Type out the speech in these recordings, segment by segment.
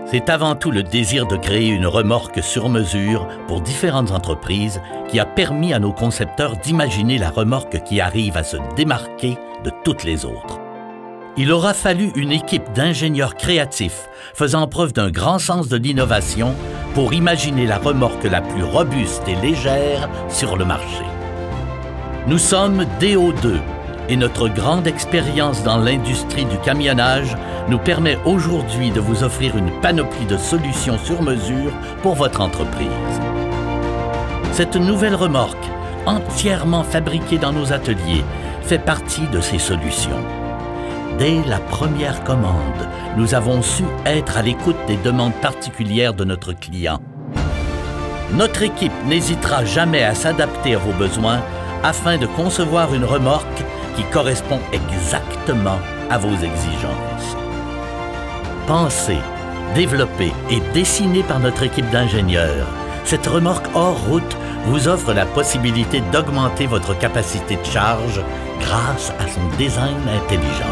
C'est avant tout le désir de créer une remorque sur mesure pour différentes entreprises qui a permis à nos concepteurs d'imaginer la remorque qui arrive à se démarquer de toutes les autres. Il aura fallu une équipe d'ingénieurs créatifs faisant preuve d'un grand sens de l'innovation pour imaginer la remorque la plus robuste et légère sur le marché. Nous sommes DO2 et notre grande expérience dans l'industrie du camionnage nous permet aujourd'hui de vous offrir une panoplie de solutions sur mesure pour votre entreprise. Cette nouvelle remorque, entièrement fabriquée dans nos ateliers, fait partie de ces solutions. Dès la première commande, nous avons su être à l'écoute des demandes particulières de notre client. Notre équipe n'hésitera jamais à s'adapter à vos besoins afin de concevoir une remorque qui correspond exactement à vos exigences. Pensée, développée et dessinée par notre équipe d'ingénieurs, cette remorque hors route vous offre la possibilité d'augmenter votre capacité de charge grâce à son design intelligent.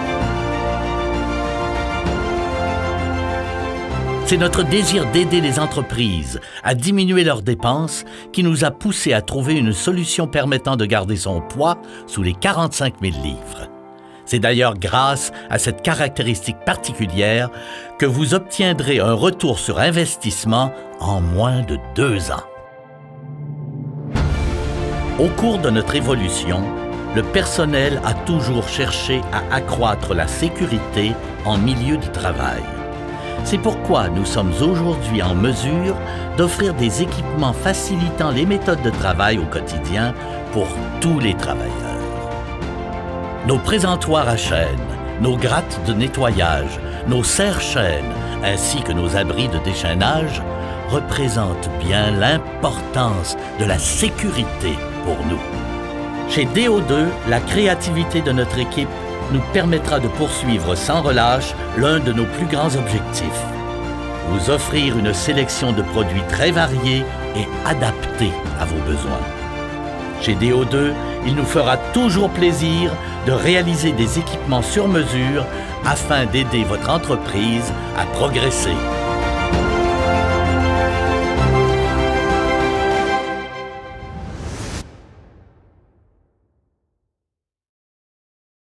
C'est notre désir d'aider les entreprises à diminuer leurs dépenses qui nous a poussés à trouver une solution permettant de garder son poids sous les 45 000 livres. C'est d'ailleurs grâce à cette caractéristique particulière que vous obtiendrez un retour sur investissement en moins de 2 ans. Au cours de notre évolution, le personnel a toujours cherché à accroître la sécurité en milieu de travail. C'est pourquoi nous sommes aujourd'hui en mesure d'offrir des équipements facilitant les méthodes de travail au quotidien pour tous les travailleurs. Nos présentoirs à chaîne, nos grattes de nettoyage, nos serre-chaînes ainsi que nos abris de déchaînage représentent bien l'importance de la sécurité pour nous. Chez DO2, la créativité de notre équipe nous permettra de poursuivre sans relâche l'un de nos plus grands objectifs: vous offrir une sélection de produits très variés et adaptés à vos besoins. Chez DO2, il nous fera toujours plaisir de réaliser des équipements sur mesure afin d'aider votre entreprise à progresser.